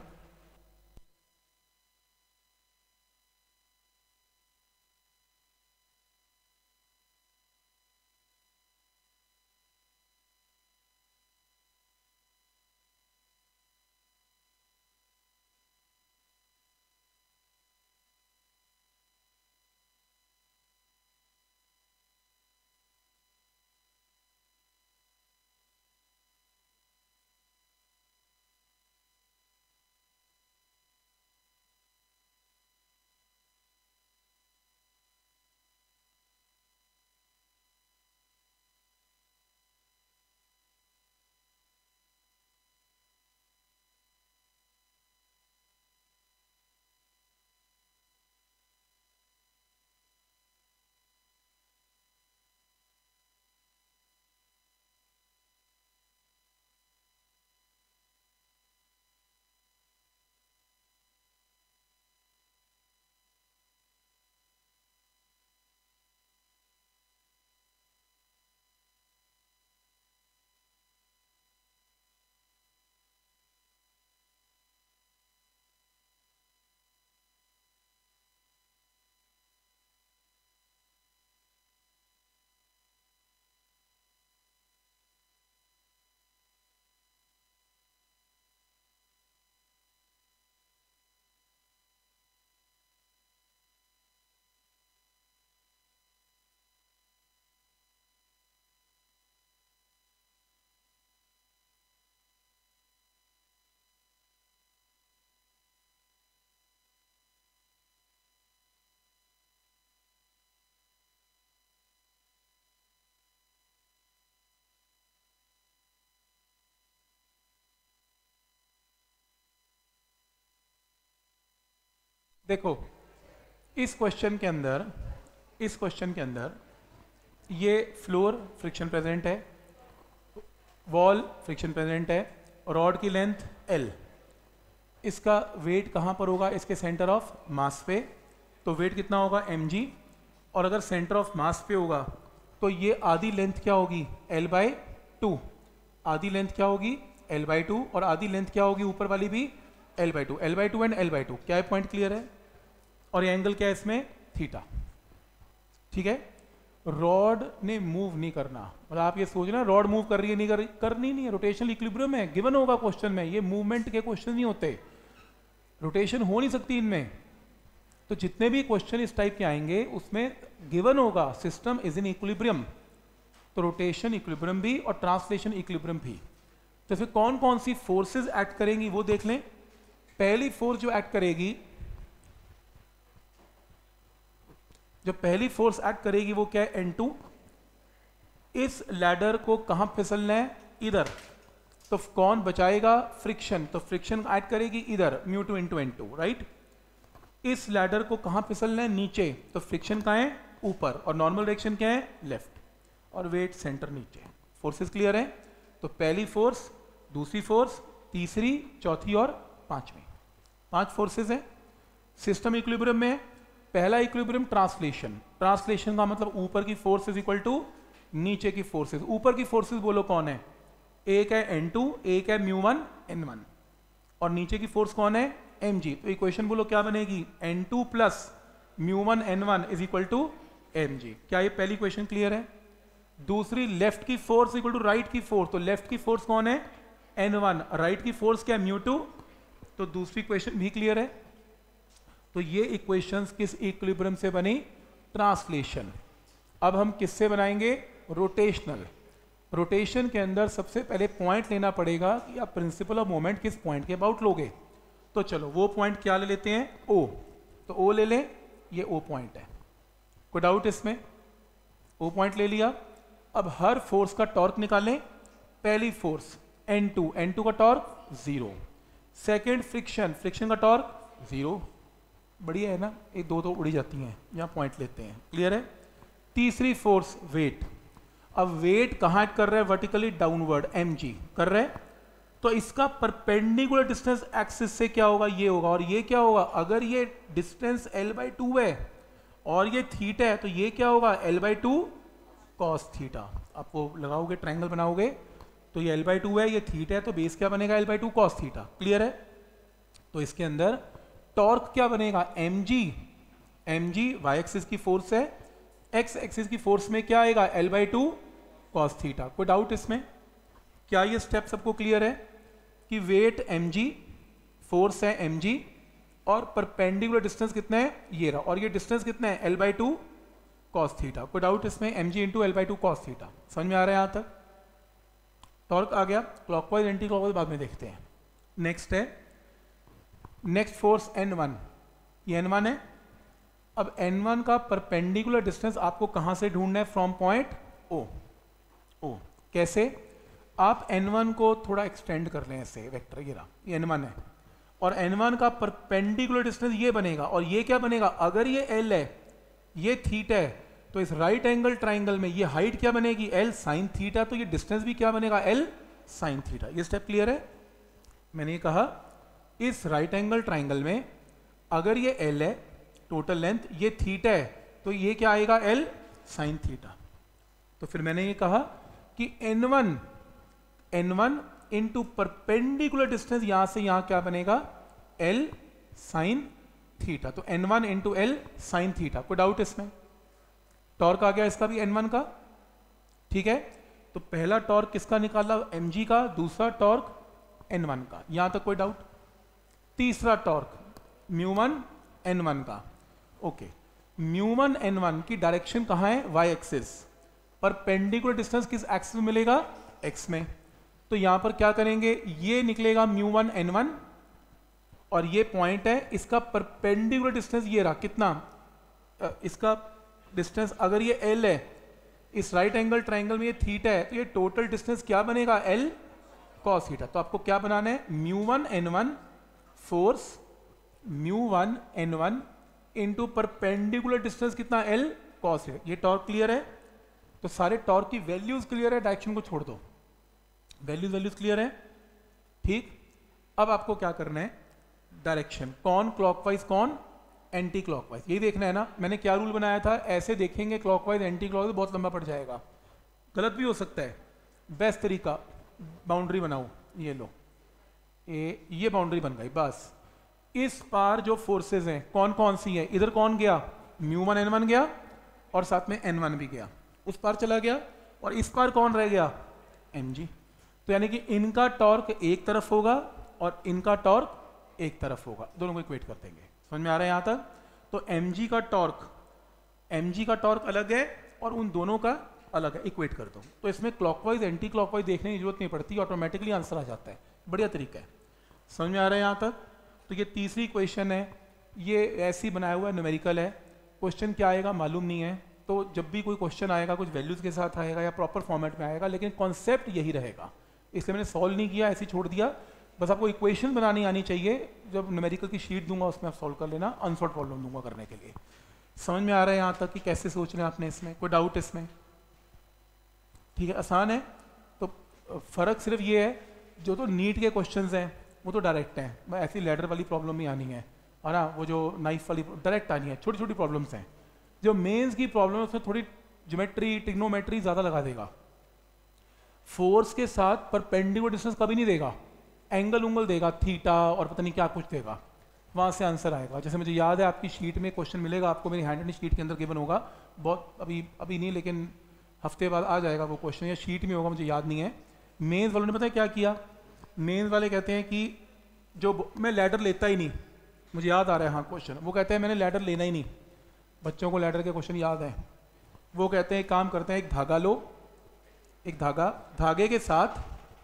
देखो इस क्वेश्चन के अंदर ये फ्लोर फ्रिक्शन प्रेजेंट है, वॉल फ्रिक्शन प्रेजेंट है, रॉड की लेंथ L, इसका वेट कहाँ पर होगा, इसके सेंटर ऑफ मास पे, तो वेट कितना होगा mg, और अगर सेंटर ऑफ मास पे होगा तो ये आधी लेंथ क्या होगी L/2, आधी लेंथ क्या होगी L/2, और आधी लेंथ क्या होगी ऊपर वाली भी L/2, L/2 एंड L/2। क्या है, पॉइंट क्लियर है? और ये एंगल क्या है इसमें, थीटा, ठीक है। रॉड ने मूव नहीं करना, मतलब आप ये सोच रहे हैं रॉड मूव कर रही है, नहीं करनी नहीं है, रोटेशनल इक्विलिब्रियम है, गिवन होगा क्वेश्चन में, ये मूवमेंट के क्वेश्चन नहीं होते, रोटेशन हो नहीं सकती इनमें। तो जितने भी क्वेश्चन इस टाइप के आएंगे उसमें गिवन होगा सिस्टम इज इन इक्विलिब्रियम, तो रोटेशन इक्विलिब्रियम भी और ट्रांसलेशन इक्विलिब्रियम भी। तो फिर कौन कौन सी फोर्सेस एक्ट करेंगी वो देख लें। पहली फोर्स जो एक्ट करेगी, जो पहली फोर्स एक्ट करेगी वो क्या है, N2। इस लैडर को कहां फिसलना है, इधर। तो कौन बचाएगा, फ्रिक्शन। तो फ्रिक्शन एक्ट करेगी इधर, μ2 × N2, राइट। इस लैडर को कहां फिसलना है, नीचे। तो फ्रिक्शन कहां है, ऊपर, और नॉर्मल डायरेक्शन क्या है, लेफ्ट, और वेट सेंटर नीचे। फोर्सेस क्लियर है। तो पहली फोर्स, दूसरी फोर्स, तीसरी, चौथी और पांचवी, 5 फोर्सेस हैं। सिस्टम इक्विलिब्रियम में है। पहला इक्विलिब्रियम ट्रांसलेशन। ट्रांसलेशन का मतलब ऊपर की फोर्स इज इक्वल टू नीचे की फोर्सेस। ऊपर की फोर्सेस बोलो कौन है, एक है N2, एक है μ1 N1, और नीचे की फोर्स कौन है, mg। तो इक्वेशन बोलो क्या बनेगी, N2 plus μ1 N1 is equal to mg। क्या ये पहली इक्वेशन क्लियर है। दूसरी, लेफ्ट की फोर्स इक्वल टू राइट की फोर्स। तो लेफ्ट की फोर्स कौन है, N1, राइट की फोर्स क्या है, μ2। तो दूसरी इक्वेशन भी क्लियर है। तो ये इक्वेशंस किस इक्विलिब्रियम से बनी, ट्रांसलेशन। अब हम किससे बनाएंगे, रोटेशनल। रोटेशन के अंदर सबसे पहले पॉइंट लेना पड़ेगा कि आप प्रिंसिपल ऑफ मोमेंट किस पॉइंट के अबाउट लोगे। तो चलो वो पॉइंट क्या ले लेते हैं, O। तो O ले लें, ये O पॉइंट है, कोई डाउट इसमें। O पॉइंट ले लिया। अब हर फोर्स का टॉर्क निकालें। पहली फोर्स N2, N2 का टॉर्क 0। सेकेंड फ्रिक्शन, फ्रिक्शन का टॉर्क 0। बढ़िया है ना, एक दो उड़ी जाती हैं, यहाँ पॉइंट लेते हैं, क्लियर है। तीसरी फोर्स वेट। अब वेट कहाँ कर रहा है, वर्टिकली डाउनवर्ड, mg कर रहा है। तो इसका परपेंडिकुलर डिस्टेंस एक्सिस से क्या होगा, ये होगा, और ये क्या होगा, अगर ये डिस्टेंस l/2 है और ये थीटा है, तो ये क्या होगा, l/2 cos थीटा। आप वो लगाओगे, ट्रायंगल बनाओगे, तो ये l/2 है, ये थीटा है, तो बेस क्या बनेगा, l/2 cos थीटा, क्लियर है। तो इसके अंदर टॉर्क क्या बनेगा, mg। mg y एक्सिस की फोर्स है, x एक्सिस की फोर्स में क्या आएगा, l/2 cos थीटा। कोई डाउट इसमें। क्या ये स्टेप सबको क्लियर है कि वेट mg, फोर्स है mg, और परपेंडिकुलर डिस्टेंस कितना है, ये रहा, और ये डिस्टेंस कितना है, l/2 cos थीटा। कोई डाउट इसमें, mg × l/2 cos थीटा। समझ में आ रहा है यहाँ तक। टॉर्क आ गया। क्लॉकवाइज एंटी क्लॉकवाइज बाद में देखते हैं। नेक्स्ट है, नेक्स्ट फोर्स N1, ये N1 है। अब N1 का परपेंडिकुलर डिस्टेंस आपको कहां से ढूंढना है, फ्रॉम पॉइंट O। कैसे, आप N1 को थोड़ा एक्सटेंड कर लें ऐसे, वेक्टर ये रहा, ये N1 है, और N1 का परपेंडिकुलर डिस्टेंस ये बनेगा, और ये क्या बनेगा, अगर ये L है, ये थीटा है, तो इस राइट एंगल ट्राइंगल में ये हाइट क्या बनेगी, L sin थीटा, तो ये डिस्टेंस भी क्या बनेगा, L sin थीटा। ये स्टेप क्लियर है। मैंने कहा इस राइट एंगल ट्राइंगल में अगर ये L है, टोटल लेंथ, ये थीटा है, तो ये क्या आएगा, L sin थीटा। तो फिर मैंने ये कहा कि N1 इंटू परपेंडिकुलर डिस्टेंस, यहां से यहां क्या बनेगा, L sin थीटा। तो N1 into L sin theta. कोई डाउट इसमें। टॉर्क आ गया इसका भी N1 का, ठीक है। तो पहला टॉर्क किसका निकाला, mg का, दूसरा टॉर्क N1 का, यहां तक कोई डाउट। तीसरा टॉर्क μ1 N1 का, ओके। μ1 N1 की डायरेक्शन कहां है, y एक्सिस। परपेंडिकुलर डिस्टेंस किस एक्सिस में मिलेगा, x में। तो यहां पर क्या करेंगे, ये निकलेगा μ1 N1, और ये पॉइंट है, इसका परपेंडिकुलर डिस्टेंस ये रहा, कितना, इसका डिस्टेंस अगर ये L है, इस राइट एंगल ट्राइंगल में ये थीटा है, तो ये टोटल डिस्टेंस क्या बनेगा, L cos थीटा। तो आपको क्या बनाना है, μ1 N1 force μ1 N1 into perpendicular distance कितना, L cos है। ये टॉर्क क्लियर है। तो सारे टॉर्क की वैल्यूज क्लियर है, डायरेक्शन को छोड़ दो, वैल्यूज क्लियर है, ठीक। अब आपको क्या करना है, डायरेक्शन, कौन क्लॉकवाइज कौन एंटी क्लॉकवाइज, यही देखना है ना। मैंने क्या रूल बनाया था, ऐसे देखेंगे क्लॉकवाइज एंटी क्लॉकवाइज, बहुत लंबा पड़ जाएगा, गलत भी हो सकता है। बेस्ट तरीका, बाउंड्री बनाओ, ये लो, ये बाउंड्री बन गई, बस। इस पार जो फोर्सेस हैं कौन कौन सी हैं, इधर कौन गया, μ1 N1 गया, और साथ में N1 भी गया, उस पार चला गया, और इस पार कौन रह गया, mg। तो यानी कि इनका टॉर्क एक तरफ होगा और इनका टॉर्क एक तरफ होगा, दोनों को इक्वेट कर देंगे। समझ में आ रहा है यहाँ तक। तो mg का टॉर्क अलग है और उन दोनों का अलग है, इक्वेट कर दो। तो इसमें क्लॉकवाइज एंटी क्लॉकवाइज देखने की जरूरत नहीं पड़ती, ऑटोमेटिकली आंसर आ जाता है। बढ़िया तरीका है, समझ में आ रहा है यहाँ तक? तो ये तीसरी क्वेश्चन है, ये ऐसी बनाया हुआ है, न्यूमेरिकल है। क्वेश्चन क्या आएगा मालूम नहीं है, तो जब भी कोई क्वेश्चन आएगा कुछ वैल्यूज के साथ आएगा या प्रॉपर फॉर्मेट में आएगा, लेकिन कॉन्सेप्ट यही रहेगा। इसलिए मैंने सॉल्व नहीं किया, ऐसे ही छोड़ दिया। बस आपको इक्वेशन बनानी आनी चाहिए, जब न्यूमेरिकल की शीट दूंगा उसमें आप सॉल्व कर लेना, अनसॉल्व प्रॉब्लम दूंगा करने के लिए। समझ में आ रहा है यहाँ तक कि कैसे सोचना है आपने? इसमें कोई डाउट इसमें? ठीक है, आसान है। तो फर्क सिर्फ ये है, जो तो नीट के क्वेश्चंस हैं वो तो डायरेक्ट हैं, मैं ऐसी लैडर वाली प्रॉब्लम ही आनी है, और ना वो जो नाइफ वाली डायरेक्ट आनी है, छोटी छोटी प्रॉब्लम्स हैं। जो मेंस की प्रॉब्लम है उसमें थोड़ी ज्योमेट्री ट्रिग्नोमेट्री ज़्यादा लगा देगा, फोर्स के साथ परपेंडिकुलर डिस्टेंस कभी नहीं देगा, एंगल उंगल देगा, थीटा और पता नहीं क्या कुछ देगा, वहाँ से आंसर आएगा। जैसे मुझे याद है आपकी शीट में क्वेश्चन मिलेगा आपको, मेरी हैंड शीट के अंदर गिवन होगा, बहुत अभी नहीं लेकिन हफ्ते बाद आ जाएगा वो क्वेश्चन, या शीट में होगा, मुझे याद नहीं है। मेंस वालों ने पता है क्या किया? मेंस वाले कहते हैं कि जो मैं लैडर लेता ही नहीं, मुझे याद आ रहा है हाँ क्वेश्चन, वो कहते हैं मैंने लैडर लेना ही नहीं। बच्चों को लैडर के क्वेश्चन याद है। वो कहते हैं एक काम करते हैं, एक धागा लो, एक धागे के साथ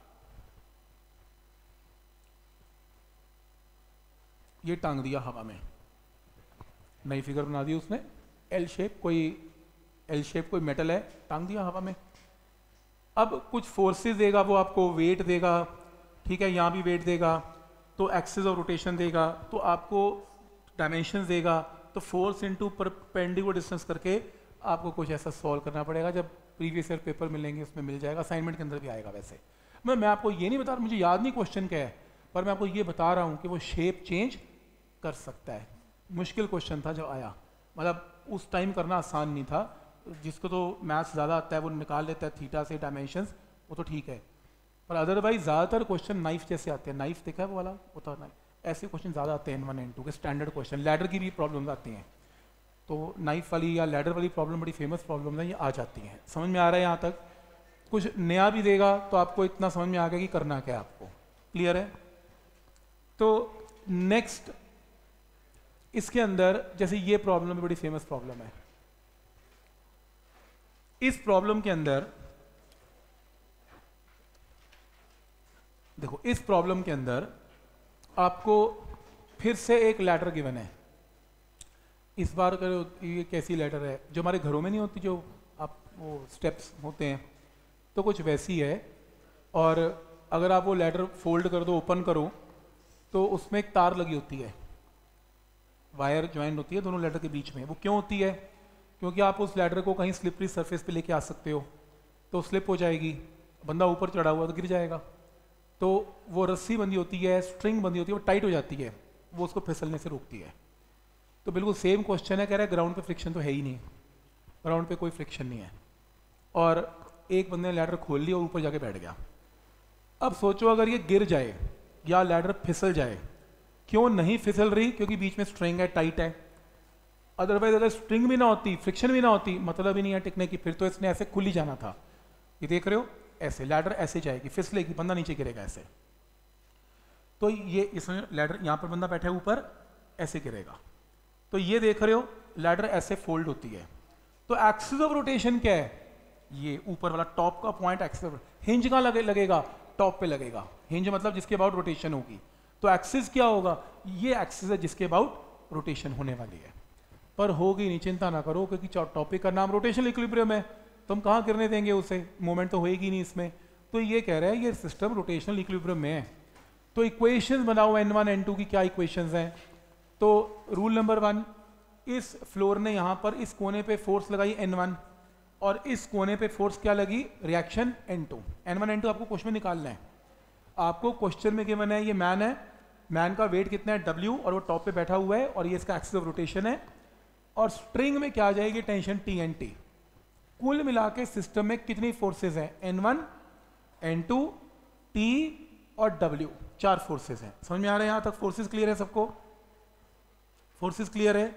ये टांग दिया हवा में, नई फिगर बना दी उसने, एल शेप कोई मेटल है, टांग दिया हवा में। अब कुछ फोर्सेस देगा वो आपको, वेट देगा, ठीक है, यहाँ भी वेट देगा, तो एक्सिस ऑफ रोटेशन देगा, तो आपको डायमेंशन देगा, तो फोर्स इनटू परपेंडिकुलर डिस्टेंस करके आपको कुछ ऐसा सॉल्व करना पड़ेगा। जब प्रीवियस ईयर पेपर मिलेंगे उसमें मिल जाएगा, असाइनमेंट के अंदर भी आएगा। वैसे मैं आपको ये नहीं बता रहा, मुझे याद नहीं क्वेश्चन क्या है, पर मैं आपको ये बता रहा हूँ कि वो शेप चेंज कर सकता है। मुश्किल क्वेश्चन था जो आया, मतलब उस टाइम करना आसान नहीं था, जिसको तो मैथ्स ज़्यादा आता है वो निकाल लेता है थीटा से डायमेंशंस, वो तो ठीक है, पर अदरवाइज ज़्यादातर क्वेश्चन नाइफ जैसे आते हैं। नाइफ देखा है वो वाला, होता है ऐसे क्वेश्चन ज़्यादा आते हैं N1 N2 के स्टैंडर्ड क्वेश्चन। लैडर की भी प्रॉब्लम्स आती हैं, तो नाइफ वाली या लैडर वाली प्रॉब्लम बड़ी फेमस प्रॉब्लम है, ये आ जाती हैं। समझ में आ रहा है यहाँ तक? कुछ नया भी देगा तो आपको इतना समझ में आ गया कि करना क्या है आपको, क्लियर है? तो नेक्स्ट इसके अंदर जैसे ये प्रॉब्लम भी बड़ी फेमस प्रॉब्लम है। इस प्रॉब्लम के अंदर देखो, इस प्रॉब्लम के अंदर आपको फिर से एक लैडर गिवन है। इस बार करो ये कैसी लैडर है, जो हमारे घरों में नहीं होती, जो आप वो स्टेप्स होते हैं, तो कुछ वैसी है। और अगर आप वो लैडर फोल्ड कर दो, ओपन करो, तो उसमें एक तार लगी होती है, वायर ज्वाइंट होती है दोनों लैडर के बीच में। वो क्यों होती है? क्योंकि आप उस लैडर को कहीं स्लिपरी सरफेस पे लेके आ सकते हो, तो स्लिप हो जाएगी, बंदा ऊपर चढ़ा हुआ तो गिर जाएगा। तो वो रस्सी बंधी होती है, स्ट्रिंग बंधी होती है, वो टाइट हो जाती है, वो उसको फिसलने से रोकती है। तो बिल्कुल सेम क्वेश्चन है, कह रहा है ग्राउंड पे फ्रिक्शन तो है ही नहीं, ग्राउंड पे कोई फ्रिक्शन नहीं है, और एक बंदे ने लैडर खोल ली और ऊपर जाके बैठ गया। अब सोचो अगर ये गिर जाए या लैडर फिसल जाए, क्यों नहीं फिसल रही? क्योंकि बीच में स्ट्रिंग है, टाइट है। अदरवाइज अगर स्ट्रिंग भी ना होती, फ्रिक्शन भी ना होती, मतलब ही नहीं है टिकने की, फिर तो इसने ऐसे खुल ही जाना था। ये देख रहे हो, ऐसे लैडर ऐसे जाएगी, फिसलेगी, बंदा नीचे गिरेगा ऐसे। तो ये इसमें लैडर यहाँ पर बंदा बैठा है ऊपर, ऐसे गिरेगा। तो ये देख रहे हो लैडर ऐसे फोल्ड होती है, तो एक्सिस ऑफ रोटेशन क्या है? ये ऊपर वाला टॉप का पॉइंट एक्सिस ऑफ, हिंज कहाँ लगेगा? टॉप पे लगेगा। हिंज मतलब जिसके अबाउट रोटेशन होगी, तो एक्सिस क्या होगा? ये एक्सिस है जिसके अबाउट रोटेशन होने वाली है, पर होगी नहीं, चिंता ना करो, क्योंकि टॉपिक का नाम रोटेशनल इक्विलिब्रियम है, तो हम कहाँ गिरने देंगे उसे, मोमेंट तो होएगी नहीं इसमें। तो ये कह रहा है ये सिस्टम रोटेशनल इक्विलिब्रियम में है। तो इक्वेशंस बनाओ N1 N2 की, क्या इक्वेशंस हैं? तो रूल नंबर 1, इस फ्लोर ने यहाँ पर इस कोने पे फोर्स लगाई N1, और इस कोने पे फोर्स क्या लगी? Reaction N2। N1 N2 आपको क्वेश्चन में निकालना है। आपको क्वेश्चन में गिवन है ये मैन है, मैन का वेट कितना है? W, और वो टॉप पे बैठा हुआ है, और ये इसका एक्सिस ऑफ रोटेशन है, और स्ट्रिंग में क्या आ जाएगी? Tension TNT। कुल मिला के सिस्टम में कितनी फोर्सेस हैं? N1 N2 T और W, 4 फोर्सेस हैं। समझ में आ रहा है यहां तक? फोर्सेस क्लियर है सबको? फोर्सेस क्लियर है?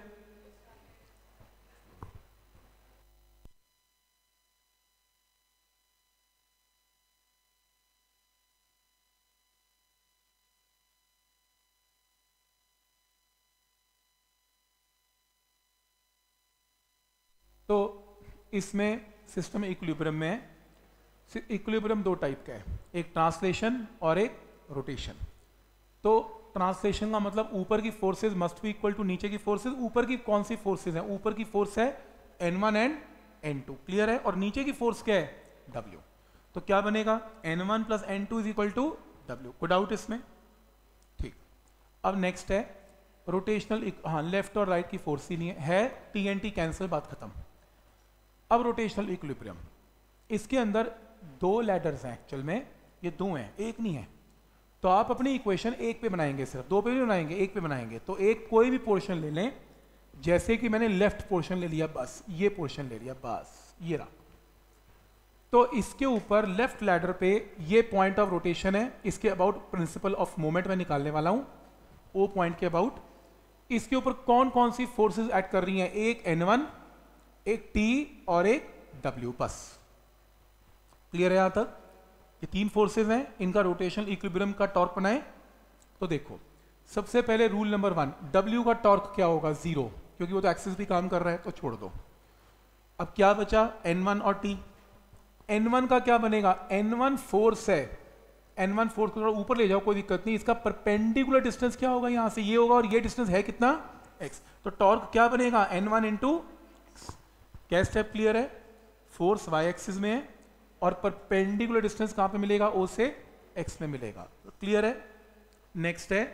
तो इसमें सिस्टम इक्विलिब्रियम में है। इक्विलिब्रियम दो टाइप का है, एक ट्रांसलेशन और एक रोटेशन। तो ट्रांसलेशन का मतलब ऊपर की forces must be equal to नीचे की फोर्सेस। ऊपर की कौन सी फोर्सेस हैं? ऊपर की फोर्स है N1 एंड N2, क्लियर है? और नीचे की फोर्स क्या है? W। तो क्या बनेगा? N1 plus N2 is equal to W। कोई डाउट इसमें? ठीक। अब नेक्स्ट है रोटेशनल, हाँ लेफ्ट और राइट की फोर्स ही नहीं है, टी एन टी कैंसिल, बात खत्म। अब रोटेशनल इक्विलिब्रियम, इसके अंदर दो लैडर्स हैं एक्चुअल में, ये दो हैं, एक नहीं है। तो आप अपनी इक्वेशन एक पे बनाएंगे, सिर्फ दो पे नहीं बनाएंगे, एक पे बनाएंगे। तो एक कोई भी पोर्शन ले लें, जैसे कि मैंने लेफ्ट पोर्शन ले लिया, बस ये पोर्शन ले लिया, बस ये रहा। तो इसके ऊपर लेफ्ट लैडर पे ये पॉइंट ऑफ रोटेशन है, इसके अबाउट प्रिंसिपल ऑफ मोमेंट मैं निकालने वाला हूं, ओ पॉइंट के अबाउट। इसके ऊपर कौन कौन सी फोर्सेस एक्ट कर रही हैं? एक N1, एक T और एक W, बस। क्लियर है यहां तक? ये तीन फोर्सेस हैं, इनका रोटेशनल इक्विलिब्रियम का टॉर्क बनाएं। तो देखो, सबसे पहले रूल नंबर 1, W का टॉर्क क्या होगा? 0, क्योंकि वो तो एक्सिस भी काम कर रहा है, तो छोड़ दो। अब क्या बचा? N1 और T। N1 का क्या बनेगा? N1 फोर्स है, N1 फोर्स को थोड़ा ऊपर ले जाओ, कोई दिक्कत नहीं। इसका परपेंडिकुलर डिस्टेंस क्या होगा? यहां से ये होगा, और ये डिस्टेंस है कितना? x। तो टॉर्क क्या बनेगा? N1 into x। क्या स्टेप क्लियर है? फोर्स y एक्सिस में है और परपेंडिकुलर डिस्टेंस कहां पे मिलेगा? O से x में मिलेगा। क्लियर है? नेक्स्ट है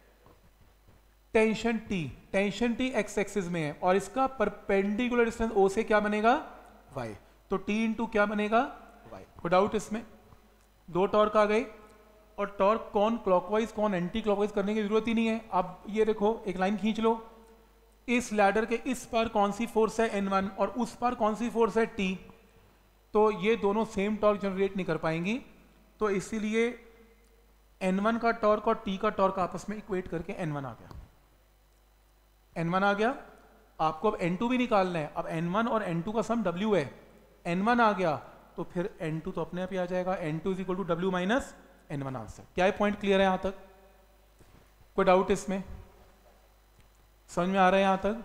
tension T। Tension T x axis में है और इसका परपेंडिकुलर डिस्टेंस O से क्या बनेगा? y। तो T इंटू क्या बनेगा? y। कोई डाउट इसमें? दो टॉर्क आ गए, और टॉर्क कौन क्लॉकवाइज कौन एंटी क्लॉकवाइज करने की जरूरत ही नहीं है। अब ये देखो, एक लाइन खींच लो, इस लैडर के इस पार कौन सी फोर्स है? N1, और उस पार कौन सी फोर्स है? T। तो ये दोनों सेम टॉर्क जनरेट नहीं कर पाएंगी, तो इसीलिए N1 का टॉर्क और T का टॉर्क आपस में इक्वेट करके N1 आ गया। N1 आ गया। आपको अब N2 भी निकालना है। अब N1 और N2 का सम W है, N1 आ गया तो फिर N2 तो अपने आप ही आ जाएगा। N2 is equal to W minus N1 answer. क्या है पॉइंट क्लियर है यहां तक? कोई डाउट इसमें? समझ में आ रहा है यहां तक?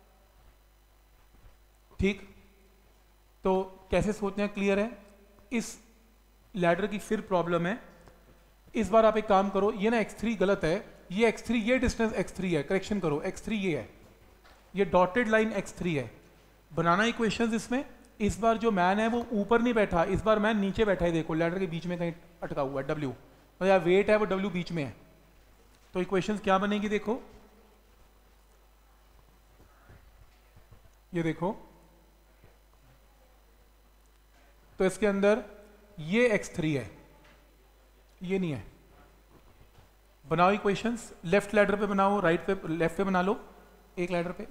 ठीक। तो कैसे सोचना है? क्लियर है? इस लैडर की फिर प्रॉब्लम है। इस बार आप एक काम करो, ये ना x3 गलत है, ये x3, ये डिस्टेंस x3 है, करेक्शन करो, x3 ये है, ये डॉटेड लाइन x3 है। बनाना इक्वेशंस इसमें। इस बार जो मैन है वो ऊपर नहीं बैठा, इस बार मैन नीचे बैठा है। देखो लैडर के बीच में कहीं अटका हुआ है W, तो यार वेट है वो W बीच में है। तो इक्वेशंस क्या बनेगी? देखो, ये देखो, तो इसके अंदर ये x3 है, ये नहीं है। बनाओ इक्वेशंस, लेफ्ट लैडर पे बनाओ, राइट पे, लेफ्ट पे बना लो, एक लैडर पे।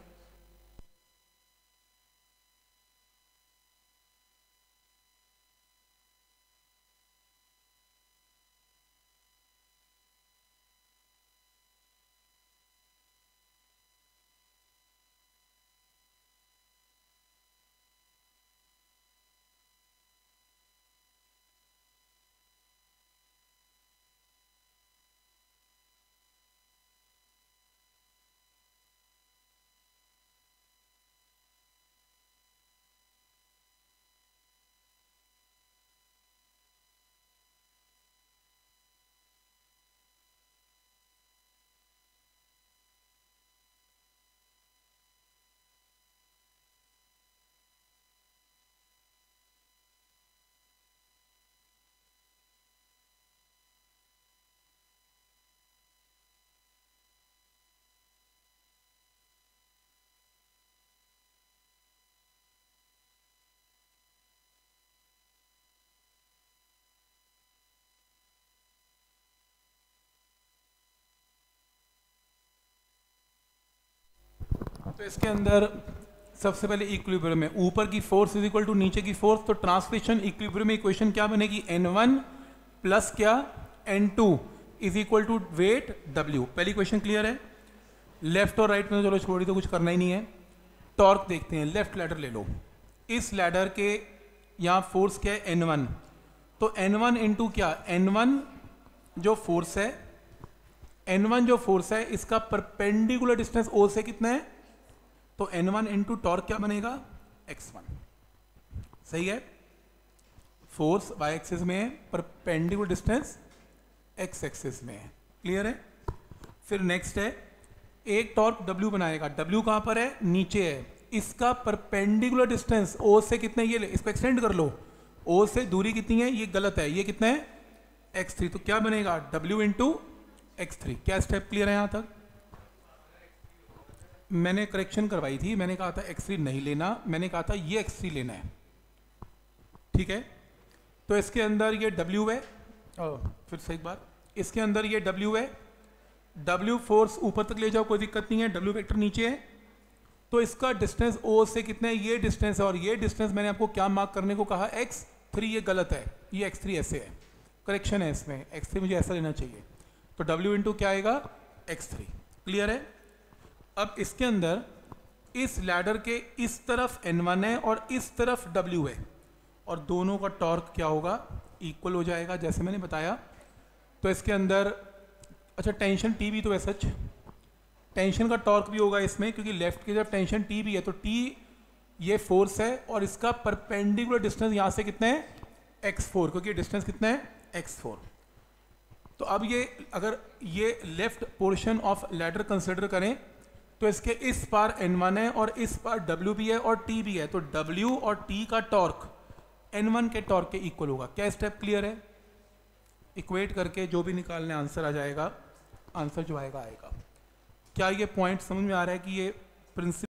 तो इसके अंदर सबसे पहले इक्विलिब्रियम में ऊपर की फोर्स इज इक्वल टू नीचे की फोर्स। तो ट्रांसलेशन इक्विलिब्रियम में इक्वेशन क्या बनेगी? N1 प्लस क्या? N2 is equal to weight W। पहली इक्वेशन क्लियर है? लेफ्ट और राइट में चलो छोड़ी, तो कुछ करना ही नहीं है। टॉर्क देखते हैं, लेफ्ट लैडर ले लो, इस लैडर के यहाँ फोर्स क्या है? N1। तो N1 इंटू क्या? N1 जो फोर्स है, N1 जो फोर्स है, इसका परपेंडिकुलर डिस्टेंस O से कितना है? तो N1 इंटू टॉर्क क्या बनेगा? X1। सही है, फोर्स वाई एक्सिस में है, परपेंडिकुलर डिस्टेंस एक्स एक्सिस में है। क्लियर है। फिर नेक्स्ट है, एक टॉर्क W बनाएगा, W कहाँ पर है, नीचे है, इसका परपेंडिकुलर डिस्टेंस O से कितना है, ये इसको एक्सटेंड कर लो, O से दूरी कितनी है, ये गलत है, ये कितना है x3, तो क्या बनेगा W इंटू x3। क्या स्टेप क्लियर है यहाँ तक? मैंने करेक्शन करवाई थी, मैंने कहा था x3 नहीं लेना, मैंने कहा था ये x3 लेना है, ठीक है। तो इसके अंदर ये W है, फिर से एक बार, इसके अंदर ये W है, W फोर्स ऊपर तक ले जाओ कोई दिक्कत नहीं है, W वेक्टर नीचे है, तो इसका डिस्टेंस O से कितना है, ये डिस्टेंस है, और ये डिस्टेंस मैंने आपको क्या मार्क करने को कहा, x3, ये गलत है, ये x3 ऐसे है, करेक्शन है इसमें, x3 मुझे ऐसा लेना चाहिए, तो W इंटू क्या आएगा x3। क्लियर है। अब इसके अंदर इस लैडर के इस तरफ N1 है और इस तरफ W है, और दोनों का टॉर्क क्या होगा, इक्वल हो जाएगा जैसे मैंने बताया। तो इसके अंदर अच्छा टेंशन T भी तो है, सच टेंशन का टॉर्क भी होगा इसमें, क्योंकि लेफ्ट की तरफ टेंशन T भी है, तो T ये फोर्स है और इसका परपेंडिकुलर डिस्टेंस यहाँ से कितना है x4, क्योंकि डिस्टेंस कितना है x4। तो अब ये अगर ये left portion of ladder consider करें तो इसके इस पार N1 है और इस पार W भी है और T भी है, तो W और T का टॉर्क N1 के टॉर्क के इक्वल होगा। क्या स्टेप क्लियर है? इक्वेट करके जो भी निकालने आंसर आ जाएगा, आंसर जो आएगा आएगा। क्या ये पॉइंट समझ में आ रहा है कि ये प्रिंसिपल